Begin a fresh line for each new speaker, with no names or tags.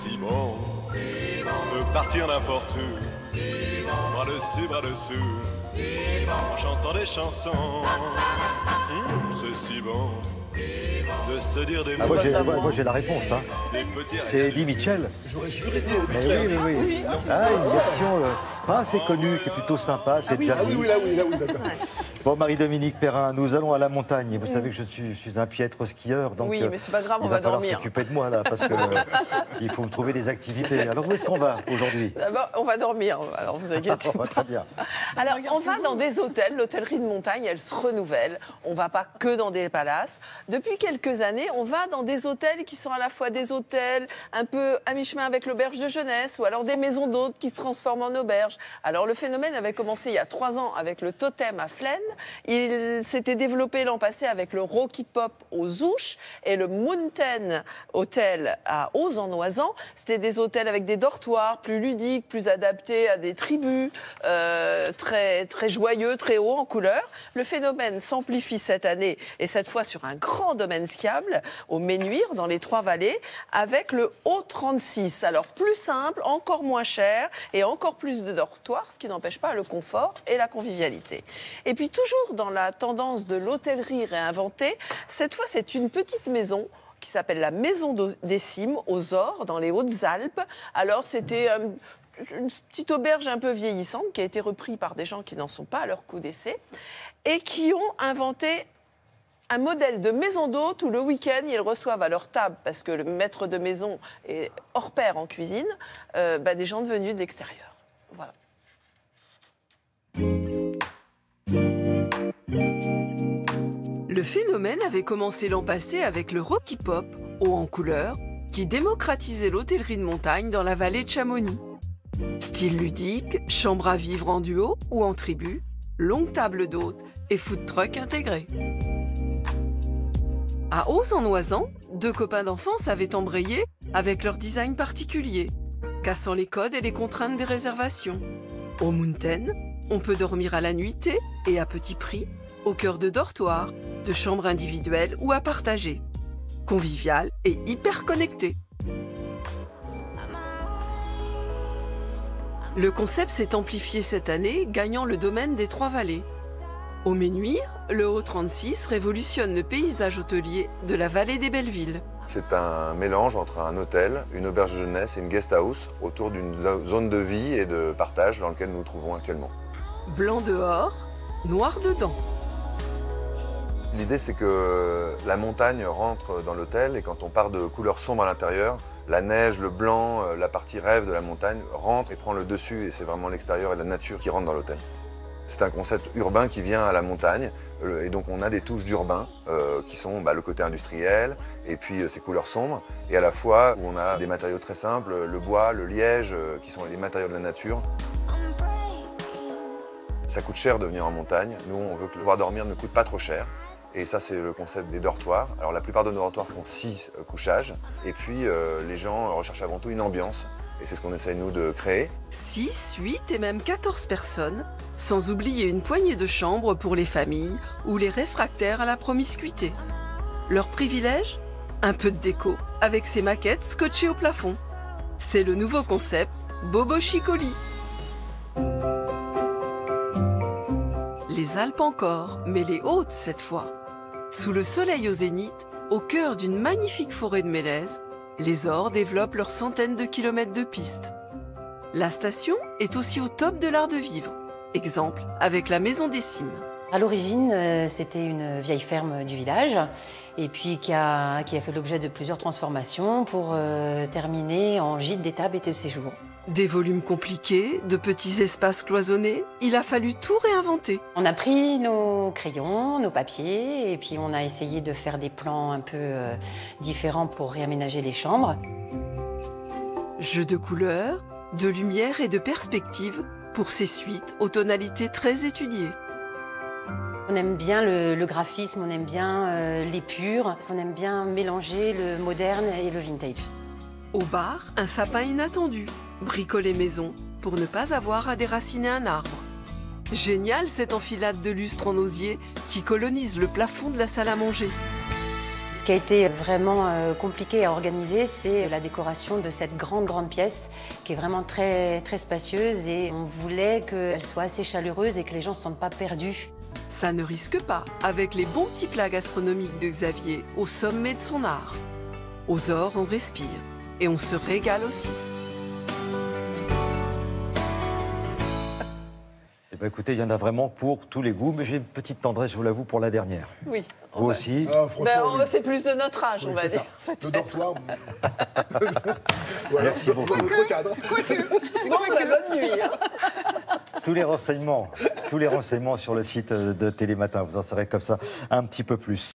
Si bon, de partir n'importe où, bras dessus, bras dessous, en chantant des chansons. C'est si bon de se dire des mots.
Moi j'ai la réponse, hein. C'est Eddie Mitchell.
J'aurais juré dire
Oui. Ah, une version pas assez connue, qui est plutôt sympa, c'est jazzy.
Oui, d'accord.
Bon, Marie-Dominique Perrin, nous allons à la montagne. Vous savez que je suis un piètre skieur, donc
oui, mais c'est pas grave, on va
il va falloir
dormir.
s'occuper de moi là, parce que il faut me trouver des activités. Alors où est-ce qu'on va aujourd'hui?
D'abord, on va dormir, alors vous inquiétez pas.
Très bien.
Alors, on va dans des hôtels. L'hôtellerie de montagne, elle se renouvelle. On ne va pas que dans des palaces. Depuis quelques années, on va dans des hôtels qui sont à la fois des hôtels un peu à mi-chemin avec l'auberge de jeunesse ou alors des maisons d'hôtes qui se transforment en auberge. Alors, le phénomène avait commencé il y a 3 ans avec le Totem à Flaine. Il s'était développé l'an passé avec le Rocky Pop aux Ouches et le Mountain Hotel à Aux-en-Oisans. C'était des hôtels avec des dortoirs plus ludiques, plus adaptés à des tribus, très, très joyeux, très haut en couleur. Le phénomène s'amplifie cette année et cette fois sur un grand domaine skiable au Ménuire, dans les Trois-Vallées, avec le O36. Alors plus simple, encore moins cher et encore plus de dortoirs, ce qui n'empêche pas le confort et la convivialité. Et puis toujours dans la tendance de l'hôtellerie réinventée, cette fois c'est une petite maison qui s'appelle la Maison des Cimes, aux Ors, dans les Hautes-Alpes. Alors c'était une petite auberge un peu vieillissante qui a été reprise par des gens qui n'en sont pas à leur coup d'essai et qui ont inventé un modèle de maison d'hôte où le week-end, ils reçoivent à leur table, parce que le maître de maison est hors pair en cuisine, des gens venus de l'extérieur. Voilà.
Le phénomène avait commencé l'an passé avec le Rocky Pop, haut en couleur, qui démocratisait l'hôtellerie de montagne dans la vallée de Chamonix. Style ludique, chambre à vivre en duo ou en tribu, longue table d'hôtes et food truck intégré. À Aux-en-Oisans, 2 copains d'enfance avaient embrayé avec leur design particulier, cassant les codes et les contraintes des réservations. Au Mountain, on peut dormir à la nuitée et à petit prix, au cœur de dortoirs, de chambres individuelles ou à partager. Convivial et hyper connecté. Le concept s'est amplifié cette année, gagnant le domaine des Trois-Vallées. Au Ménuire, le O36 révolutionne le paysage hôtelier de la vallée des Bellevilles.
C'est un mélange entre un hôtel, une auberge de jeunesse et une guest house autour d'une zone de vie et de partage dans laquelle nous nous trouvons actuellement.
Blanc dehors, noir dedans.
L'idée, c'est que la montagne rentre dans l'hôtel et quand on part de couleurs sombres à l'intérieur, la neige, le blanc, la partie rêve de la montagne rentre et prend le dessus et c'est vraiment l'extérieur et la nature qui rentrent dans l'hôtel. C'est un concept urbain qui vient à la montagne et donc on a des touches d'urbain qui sont le côté industriel et puis ces couleurs sombres et à la fois où on a des matériaux très simples, le bois, le liège qui sont les matériaux de la nature. Ça coûte cher de venir en montagne, nous on veut que pouvoir dormir ne coûte pas trop cher. Et ça, c'est le concept des dortoirs. Alors, la plupart de nos dortoirs font 6 couchages. Et puis, les gens recherchent avant tout une ambiance. Et c'est ce qu'on essaie, nous, de créer.
6, 8 et même 14 personnes, sans oublier une poignée de chambres pour les familles ou les réfractaires à la promiscuité. Leur privilège ? Un peu de déco, avec ses maquettes scotchées au plafond. C'est le nouveau concept Bobo Chicoli. Les Alpes encore, mais les Hautes cette fois. Sous le soleil au zénith, au cœur d'une magnifique forêt de mélèzes, les Ors développent leurs centaines de kilomètres de pistes. La station est aussi au top de l'art de vivre. Exemple avec la Maison des Cimes.
À l'origine, c'était une vieille ferme du village et puis qui a fait l'objet de plusieurs transformations pour terminer en gîte d'étape et de séjour.
Des volumes compliqués, de petits espaces cloisonnés, il a fallu tout réinventer.
On a pris nos crayons, nos papiers et puis on a essayé de faire des plans un peu différents pour réaménager les chambres.
Jeux de couleurs, de lumière et de perspective pour ces suites aux tonalités très étudiées.
On aime bien le graphisme, on aime bien l'épure, on aime bien mélanger le moderne et le vintage.
Au bar, un sapin inattendu, bricolé maison pour ne pas avoir à déraciner un arbre. Génial cette enfilade de lustres en osier qui colonise le plafond de la salle à manger.
Ce qui a été vraiment compliqué à organiser, c'est la décoration de cette grande pièce qui est vraiment très spacieuse et on voulait qu'elle soit assez chaleureuse et que les gens ne se sentent pas perdus.
Ça ne risque pas avec les bons petits plats gastronomiques de Xavier au sommet de son art. Aux Ors, on respire et on se régale aussi.
Eh ben, écoutez, il y en a vraiment pour tous les goûts, mais j'ai une petite tendresse, je vous l'avoue, pour la dernière.
Oui.
Vous aussi?
C'est plus de notre âge, on va dire.
Le dortoir.
Merci beaucoup.
Autre cadre.
Bon, bonne nuit. Hein.
Tous les renseignements sur le site de Télématin, vous en saurez comme ça un petit peu plus.